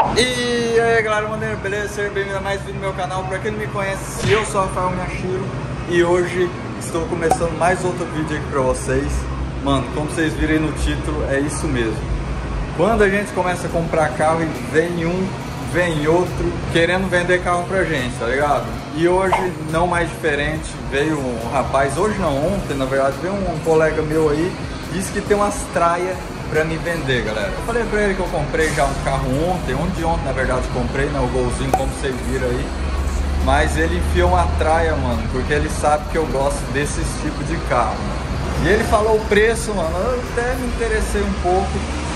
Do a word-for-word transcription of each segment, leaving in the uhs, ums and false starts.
E aí galera, maneiro, beleza? Seja bem-vindo a mais um vídeo no meu canal. Pra quem não me conhece, eu sou o Rafael Miyashiro e hoje estou começando mais outro vídeo aqui pra vocês. Mano, como vocês viram aí no título, é isso mesmo. Quando a gente começa a comprar carro e vem um, vem outro querendo vender carro pra gente, tá ligado? E hoje, não mais diferente, veio um rapaz, hoje não, ontem na verdade, veio um colega meu aí, disse que tem umas traias pra me vender, galera. Eu falei pra ele que eu comprei já um carro ontem, ontem ontem na verdade comprei, né, o Golzinho, como vocês viram aí. Mas ele enfiou uma traia, mano, porque ele sabe que eu gosto desses tipos de carro. E ele falou o preço, mano, eu até me interessei um pouco.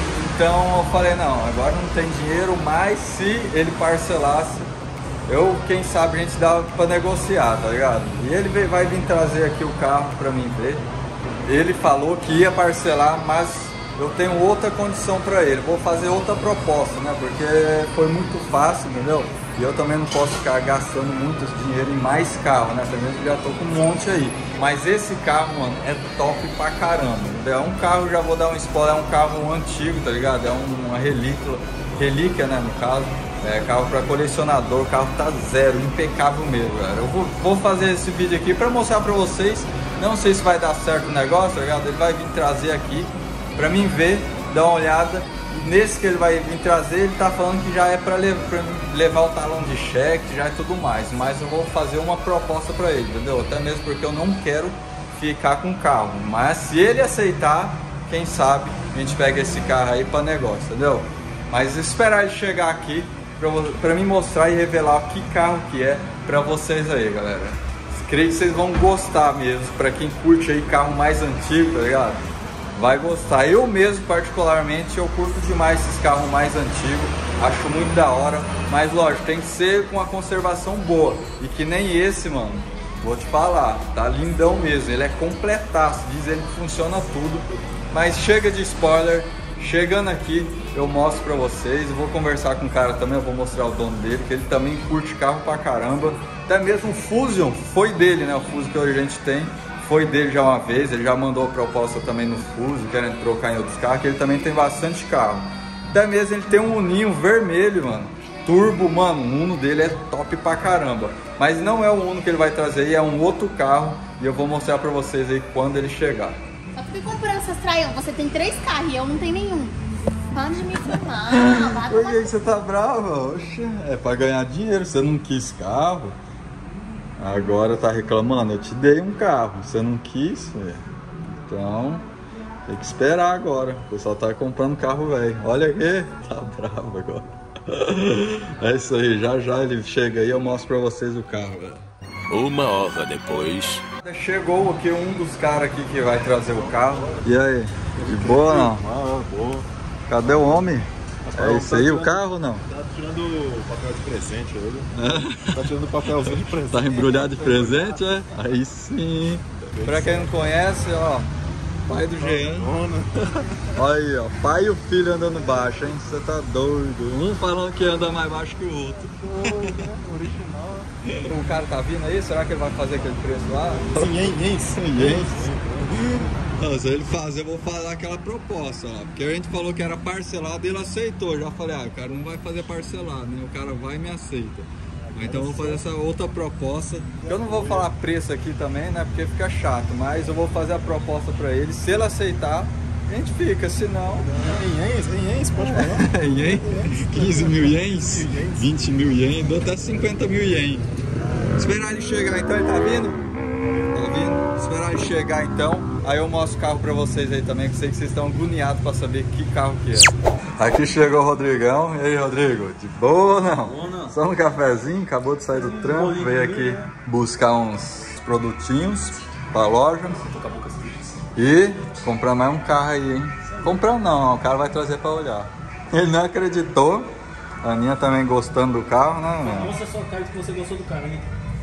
Então eu falei, não, agora não tem dinheiro, mas se ele parcelasse, eu, quem sabe, a gente dá pra negociar, tá ligado? E ele vai vir trazer aqui o carro pra mim ver. Ele falou que ia parcelar, mas eu tenho outra condição para ele, vou fazer outra proposta, né? Porque foi muito fácil, entendeu? E eu também não posso ficar gastando muito dinheiro em mais carro, né? Também já tô com um monte aí. Mas esse carro, mano, é top pra caramba. É um carro, já vou dar um spoiler, é um carro antigo, tá ligado? É uma relíquia, relíquia, né? No caso, é carro para colecionador, o carro tá zero, impecável mesmo, galera. Eu vou, vou fazer esse vídeo aqui para mostrar para vocês. Não sei se vai dar certo o negócio, tá ligado? Ele vai vir trazer aqui pra mim ver, dar uma olhada. Nesse que ele vai vir trazer, ele tá falando que já é pra levar, pra levar o talão de cheque, já é tudo mais. Mas eu vou fazer uma proposta pra ele, entendeu? Até mesmo porque eu não quero ficar com o carro. Mas se ele aceitar, quem sabe a gente pega esse carro aí pra negócio, entendeu? Mas esperar ele chegar aqui pra, pra mim mostrar e revelar que carro que é pra vocês aí, galera. Creio que vocês vão gostar mesmo, pra quem curte aí carro mais antigo, tá ligado? Vai gostar. Eu mesmo, particularmente, eu curto demais esses carros mais antigos. Acho muito da hora. Mas, lógico, tem que ser com uma conservação boa. E que nem esse, mano. Vou te falar. Tá lindão mesmo. Ele é completaço. Diz ele que funciona tudo. Mas chega de spoiler. Chegando aqui, eu mostro pra vocês. Eu vou conversar com o cara também. Eu vou mostrar o dono dele. Que ele também curte carro pra caramba. Até mesmo o Fusion foi dele, né? O Fusion que hoje a gente tem. Foi dele já uma vez, ele já mandou a proposta também no Fuso, querendo trocar em outros carros, que ele também tem bastante carro. Até mesmo ele tem um Uninho vermelho, mano, turbo, mano, o Uno dele é top pra caramba. Mas não é o Uno que ele vai trazer, é um outro carro, e eu vou mostrar pra vocês aí quando ele chegar. Só que comprando essas traias, você tem três carros e eu não tenho nenhum. Para de me filmar. Por que você tá brava? Oxe, é pra ganhar dinheiro, você não quis carro. Agora tá reclamando, eu te dei um carro, você não quis, véio. Então tem que esperar agora. O pessoal tá comprando carro velho. Olha aqui, tá bravo agora. É isso aí, já já ele chega aí, eu mostro pra vocês o carro, velho. Uma hora depois. Chegou aqui um dos caras aqui que vai trazer o carro. E aí, de boa ou não? Ah, boa. Cadê o homem? É isso aí, o carro ou não? Tá tirando o papel de presente hoje. É? Tá tirando o papelzinho de presente. Tá embrulhado de presente, é? Aí sim. Pra quem não conhece, ó, pai do Jean. Olha aí, ó, pai e o filho andando baixo, hein? Você tá doido. Um falando que anda mais baixo que o outro. Original. O cara tá vindo aí? Será que ele vai fazer aquele preço lá? Sim, hein, hein, sim, hein. Não, se ele fazer, eu vou falar aquela proposta lá. Porque a gente falou que era parcelado e ele aceitou. Já falei, ah, o cara não vai fazer parcelado, né? O cara vai e me aceita. Então eu vou fazer essa outra proposta. Eu não vou falar preço aqui também, né? Porque fica chato. Mas eu vou fazer a proposta pra ele. Se ele aceitar, a gente fica. Se não... Em ienes, em ienes, pode falar? Em ien? quinze mil ienes? vinte mil ienes? Dou até cinquenta mil ienes. Esperar ele chegar então, ele tá vindo? Tá vindo? Esperar ele chegar então. Aí eu mostro o carro pra vocês aí também, que sei que vocês estão agoniados pra saber que carro que é. Aqui chegou o Rodrigão. E aí, Rodrigo? De boa ou não? Boa não. Só um cafezinho, acabou de sair do trampo, veio aqui buscar uns produtinhos pra loja. E comprar mais um carro aí, hein? Comprar não, o cara vai trazer pra olhar. Ele não acreditou. A Aninha também gostando do carro, né? Mostra sua cara que você gostou do carro, hein?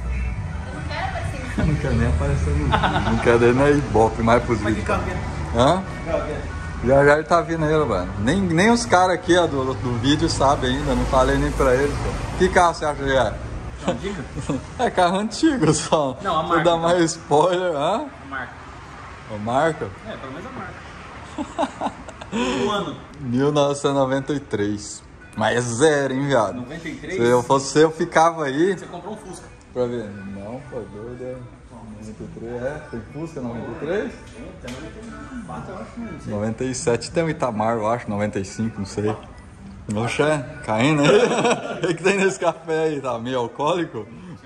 Não quer nem aparecer no vídeo. Não quer nem na Ibope mais pros vídeos. Hã? Já já ele tá vindo aí, mano. Nem, nem os caras aqui ó, do, do vídeo sabem ainda. Não falei nem pra eles, pô. Que carro você acha que é? Antigo? É carro antigo só. Não, a Vou marca. dar mais spoiler, hã? A marca. A marca? É, pelo menos a marca. O ano? mil novecentos e noventa e três. Mas é zero, hein, viado? noventa e três? Se eu fosse você, eu ficava aí. Você comprou um Fusca. Pra ver. Não, pô, doido, é. noventa e três, é? Tem Fusca noventa e três? Tem noventa e quatro, eu acho, não sei. noventa e sete tem o Itamar, eu acho, noventa e cinco, não sei. Oxa, caindo aí. O que, que tem nesse café aí? Tá meio alcoólico?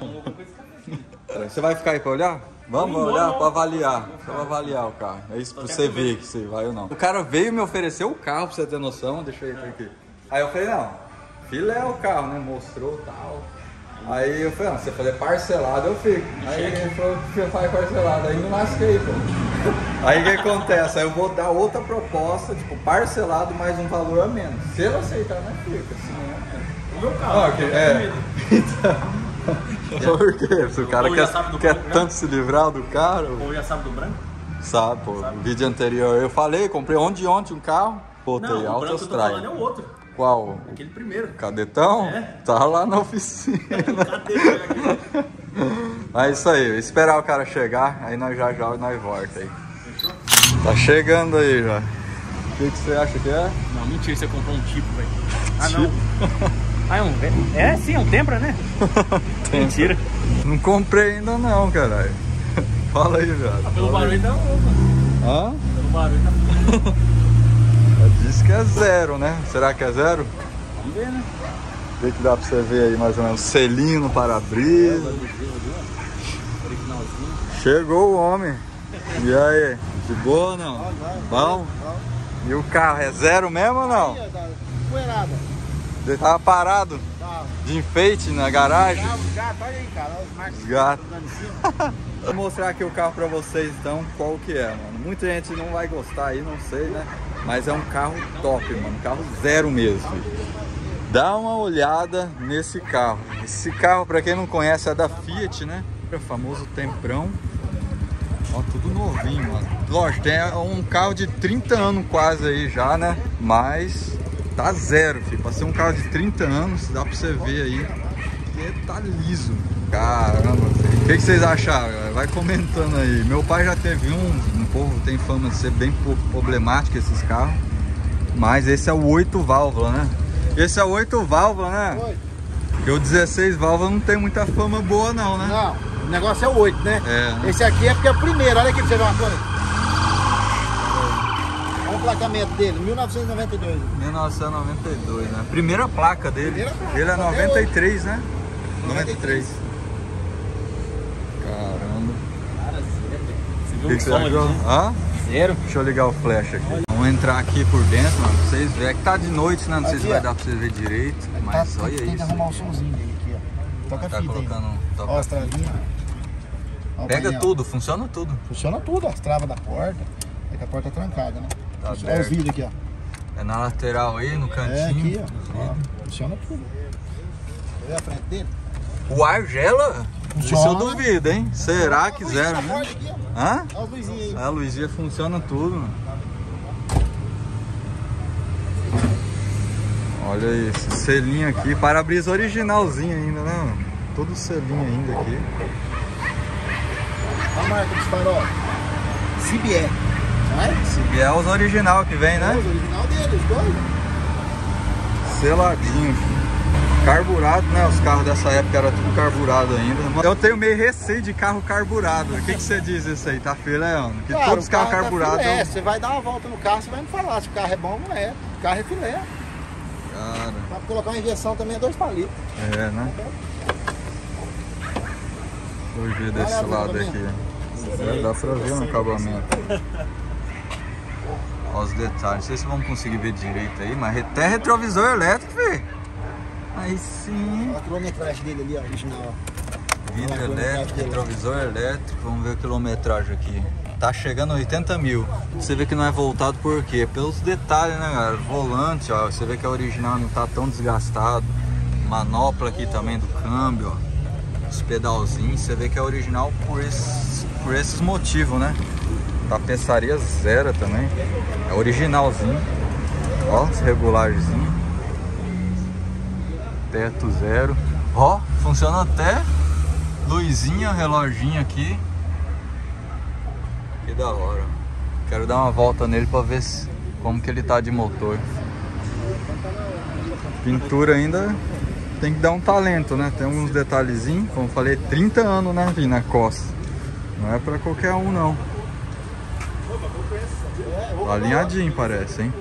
Você vai ficar aí pra olhar? Vamos olhar pra avaliar. Só pra avaliar o carro. É isso pra você ver que você vai ou não. O cara veio me oferecer o carro pra você ter noção. Deixa eu ir aqui. Aí eu falei, não, filé o carro, né? Mostrou tal. Aí eu falei, não, se você fazer parcelado eu fico. Aí ele falou que faz parcelado. Aí não lasquei, pô. Aí o que acontece? Aí eu vou dar outra proposta, tipo, parcelado mais um valor a menos. Se ele aceitar, não fica. Senão... O meu carro. Ah, okay. É. Então, por quê? Se o cara quer, quer branco, tanto se livrar do carro. Ou já sabe do branco? Sabe, pô. No vídeo anterior eu falei, comprei ontem ontem um carro. Botei Não, o altas branco que eu tô traias. falando é o outro. Qual? Aquele primeiro. Cadetão? É. Tá lá na oficina. Cadê? Mas é isso aí, esperar o cara chegar, aí nós já já nós volta aí. Tá chegando aí já. O que, que você acha que é? Não, mentira, você comprou um tipo, velho. Ah, Tipo? não. Ah, é um... É, sim, é um Tempra, né? Mentira. Não comprei ainda não, caralho. Fala aí, velho. Pelo barulho tá louco. Hã? Pelo barulho tá Diz que é zero, né? Será que é zero? Vamos ver, né? O que, que dá pra você ver aí mais ou menos? Selinho no para-brisa. Originalzinho. Chegou o homem. E aí? De boa ou não? Bom? E o carro é zero mesmo ou não? Poeirada. Ele tava parado de enfeite na garagem. Os gatos, olha aí, cara. Os marcos Os gatos. andando em cima. Vou mostrar aqui o carro pra vocês então, qual que é, mano. Muita gente não vai gostar aí, não sei, né? Mas é um carro top, mano. Um carro zero mesmo. Dá uma olhada nesse carro. Esse carro, pra quem não conhece, é da Fiat, né? É o famoso Temprão. Ó, tudo novinho, mano. Lógico, tem um carro de trinta anos quase aí já, né? Mas tá zero, filho. Pra ser um carro de trinta anos, dá pra você ver aí que tá liso. Caramba, filho. O que, que vocês acharam, galera? Vai comentando aí. Meu pai já teve um, um povo tem fama de ser bem pouco problemático esses carros. Mas esse é o oito válvula, né? Esse é o oito válvula, né? Oito. Porque o dezesseis válvula não tem muita fama boa não, né? Não, o negócio é o oito, né? É. Esse aqui é porque é o primeiro. Olha aqui pra você ver uma coisa. Olha o emplacamento dele, mil novecentos e noventa e dois. mil novecentos e noventa e dois, né? Primeira placa dele. Primeira placa, Ele é até noventa e hoje. três, né? noventa e noventa e três. três. Caramba. Cara, zero. Você O viu que, o que você som achou? ali, né? Hã? Zero. Deixa eu ligar o flash aqui. Vamos entrar aqui por dentro, mano, pra vocês verem. É que tá de noite, né? Não sei Aqui, se vai ó. dar pra vocês verem direito. Mas tá, olha tem, tem que isso. arrumar o somzinho dele aqui, ó. Toca Tá a fita colocando aí. um toca- Ó as travinhas. Ó o Pega painel. tudo, funciona tudo. Funciona tudo, ó. As travas da porta. É que a porta é trancada, né? Tá Olha os aberto. vidros aqui, ó. É na lateral aí, no É cantinho. aqui, ó. Ó, funciona tudo. Quer ver a frente dele? O ar gela? Isso eu Funciona. duvido, hein? Será que Luzinha zero, na né? porta aqui, ó. Hã? Olha as luzinhas aí. A luzinha funciona tudo, mano. Olha esse selinho aqui, para-brisa originalzinho ainda, né, mano? Todo selinho ainda aqui. Olha a marca dos farol. C B E. Não é? Se vier os original que vem, É né? os original dele, os dois. Seladinho, filho. Carburado, né? Os carros dessa época era tudo carburado ainda. Eu tenho meio receio de carro carburado. O que, que você diz isso aí? Tá filé, que Claro, todos os o carros carro tá carburados. filé. Você vai dar uma volta no carro, você vai me falar se o carro é bom ou não é. O carro é filé. Cara, Pra colocar uma injeção também é dois palitos. é, né? Deixa eu ver desse Olha a lado luz aqui. É, dá pra ver no acabamento. Olha os detalhes. Não sei se vamos conseguir ver direito aí, mas até retrovisor elétrico, filho. Aí sim. Olha a quilometragem dele ali, ó, original. Ó. Vidro Olha a elétrico, quilometragem dele. retrovisor elétrico. Vamos ver a quilometragem aqui. Tá chegando a oitenta mil. Você vê que não é voltado por quê? Pelos detalhes, né, galera? Volante, ó. Você vê que a original não tá tão desgastado. Manopla aqui também do câmbio, ó. Os pedalzinhos. Você vê que é original por esses, por esses motivos, né? Tapeçaria zero também. É originalzinho. Ó, os regularezinhos. Teto zero. Ó, funciona até luzinha, reloginho aqui. Que da hora. Quero dar uma volta nele pra ver se, como que ele tá de motor. pintura ainda tem que dar um talento, né? Tem alguns detalhezinhos, como eu falei, trinta anos, né, vi na costa. Não é pra qualquer um, não. Tá alinhadinho, parece, hein?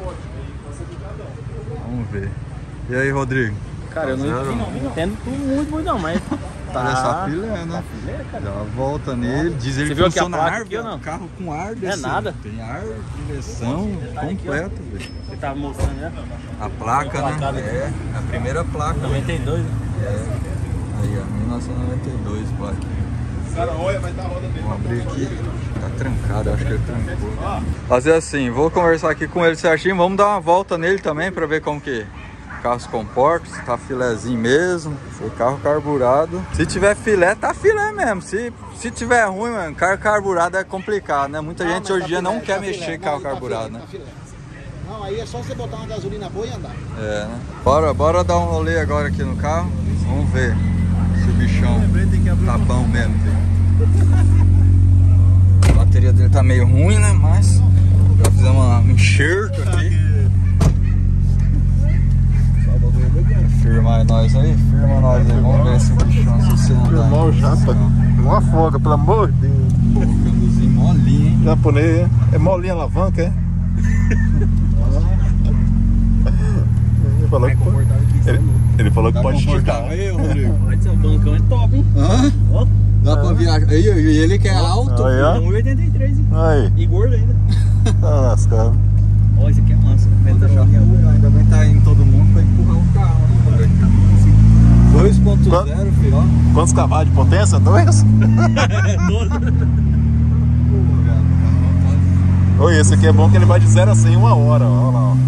Vamos ver. E aí, Rodrigo? Cara, eu não, Zero? não, não entendo tudo muito, muito não, mas tá... Olha essa filé, né? Tá filé, cara. Dá uma volta nele, diz ele Você que viu aqui a funciona placa ar, aqui ou não? carro com ar desse. nada. Tem ar, direção, completo, velho. Você tava mostrando, né? A placa, né? É, a primeira placa. noventa e dois, né? É. Aí, ó, mil novecentos e noventa e dois, placa. Cara, olha, vai dar roda dele. Vamos abrir aqui. Tá trancado, acho que ele trancou. Fazer assim, vou conversar aqui com ele certinho. Vamos dar uma volta nele também pra ver como que o carro se comporta. Se tá filézinho mesmo. Se carro carburado. Se tiver filé, tá filé mesmo. Se, se tiver ruim, mano, carro carburado é complicado, né? Muita gente hoje em dia não quer mexer com carro carburado, né? Não, aí é só você botar uma gasolina boa e andar. É, né? Bora, bora dar um rolê agora aqui no carro. Vamos ver se o bichão tá bom mesmo, filho. A bateria dele tá meio ruim, né? Mas já fizemos um enxerto aqui. Firma nós aí, firma nós aí. Vamos ver se o bichão se você não Firmou já, pô. Não afoga, pelo amor de Deus. Pô, câmbiozinho molinho, hein? Japonês, é molinha a alavanca, é? Ele falou que pode, ele, ele falou que Tá pode esticar. confortável aí, Rodrigo? Pode ser, o bancão é top, hein? Hã? Ó, Dá pra viajar. E e ele que é alto. Aí, ó. um e oitenta e três, hein? Aí, E gordo ainda. tá lascado. Ó, esse aqui é massa. Ainda bem que tá indo todo mundo pra empurrar o carro. dois ponto zero, filho, ó. Quantos cavalos de potência? Dois? Oi, esse aqui é bom que ele vai de zero a cem em uma hora, ó. Olha lá, ó.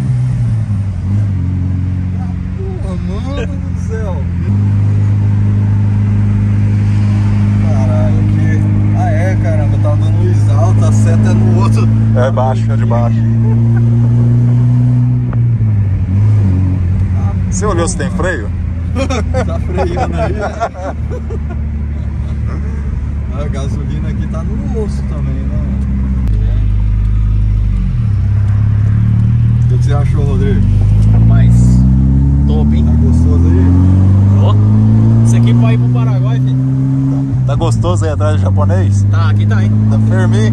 Mano do céu. Caralho, aqui. Ah, é, caramba, tá dando luz alta, a seta é no outro. É baixo, é de baixo. Você olhou se tem freio? Tá freando aí. A gasolina aqui tá no osso também, né? O que você achou, Rodrigo? Rapaz, top, hein? Tá gostoso aí? Ó, isso aqui pode ir pro Paraguai, filho. Tá gostoso aí atrás do japonês? Tá, aqui tá, hein? Tá firme?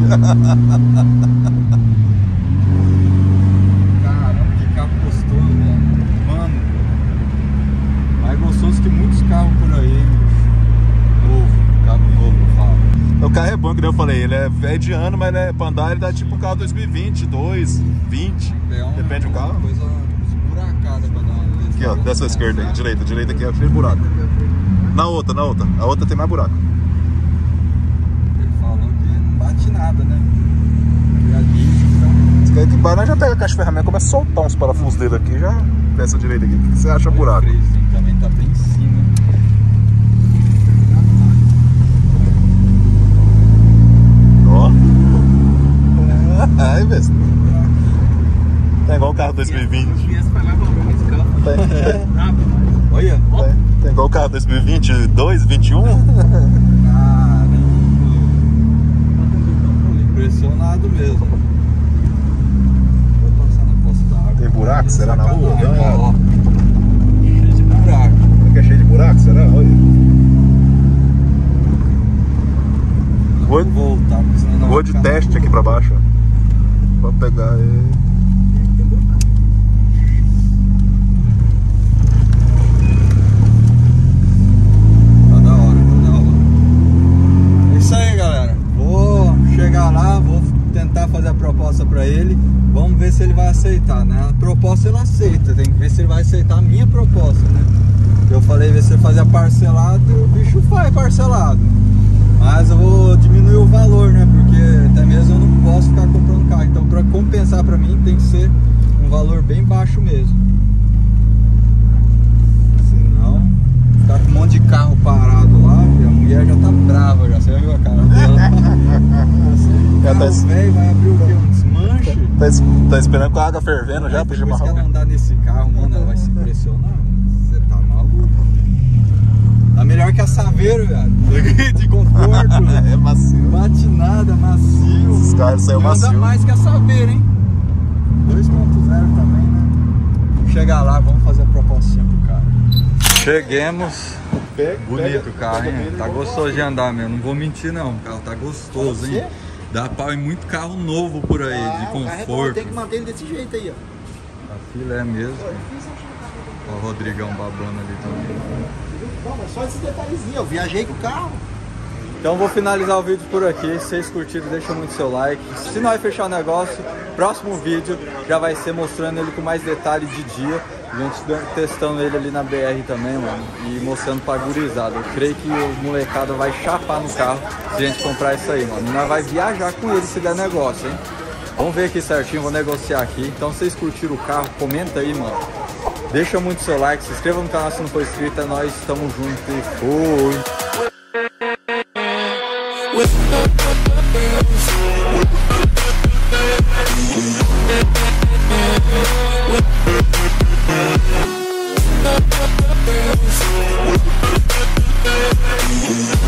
Caramba, que carro gostoso, velho. Mano, mais gostoso que muitos carros por aí, hein? Novo, carro novo, eu falo. O carro é bom, que nem eu falei, ele é velho de ano, mas né, pra andar ele dá tipo um carro dois mil e vinte, dois, vinte, É uma, depende do carro. Uma coisa esburacada pra dar uma. Aqui ó, dessa esquerda aí, direita, direita aqui é cheio de buraco. Na outra, na outra, a outra tem mais buraco. Ele falou que não bate nada, né? E ali, Esse cara aqui embaixo nós já pega a caixa de ferramenta, começa a soltar uns parafusos dele aqui, já dessa direita aqui. O que você acha buraco? o freiozinho também tá bem em cima. Ó. Ai, velho. Tá igual o carro dois mil e vinte. Esse vai mais pra esse carro. Tem, tem, Olha! tem, tem igual o carro dois mil e vinte e dois, vinte e um. Caramba! Impressionado mesmo. Vou passar na poça da água. Tem buraco? Será na rua? Ó, ó. Cheio de buraco. Aqui é cheio de buraco? Será? Olha. Vou, Vou voltar, porque senão não vou vai de ficar- teste aqui pra baixo. Ó. Pra pegar ele. Tá da hora, tá da hora. É isso aí, galera. Vou chegar lá, vou tentar fazer a proposta pra ele. Vamos ver se ele vai aceitar, né? A proposta ele aceita, tem que ver se ele vai aceitar a minha proposta, né? Eu falei, ver se ele fazia parcelado, o bicho faz parcelado. Mas eu vou diminuir o valor, né? Porque até mesmo eu não posso ficar comprando carro. Então, pra compensar pra mim, tem que ser um valor bem baixo mesmo. Senão, ficar com um monte de carro parado lá, e a mulher já tá brava, já. Você já viu a cara dela? Já tá Carro es- velho vai abrir o quê? Um desmanche? Tá, es- tá esperando com a água fervendo já pro Depois que ela chimarrão? andar nesse carro, mano, ela vai se impressionar. Você tá maluco? Tá melhor que a Saveiro, velho. De conforto. É macio. Bate nada, macio. Esses caras saiu E anda macio. mais que a Saveiro, hein? dois ponto zero também, né? chegar lá, vamos fazer a propostinha pro cara. Cheguemos. Pega, Bonito pega, o carro, pega hein? dele, Tá vamos gostoso de andar mesmo. Não vou mentir não, o carro tá gostoso, hein? Dá pau em muito carro novo por aí, Ah, de o carro é bom, conforto. tem que manter ele desse jeito aí, ó. A fila é mesmo. Ó, o Rodrigão babando ali também. Não, mas só esse detalhezinho, eu viajei com o carro. Então vou finalizar o vídeo por aqui. Se vocês curtiram, deixa muito seu like. Se não vai fechar o negócio, próximo vídeo já vai ser mostrando ele com mais detalhe de dia. A gente testando ele ali na B R também, mano. E mostrando pra gurizada. Eu creio que o molecada vai chapar no carro se a gente comprar isso aí, mano. E nós vai viajar com ele se der negócio, hein? Vamos ver aqui certinho, vou negociar aqui. Então se vocês curtiram o carro, comenta aí, mano. Deixa muito seu like, se inscreva no canal se não for inscrito. É nóis, tamo junto e fui! We'll be right back.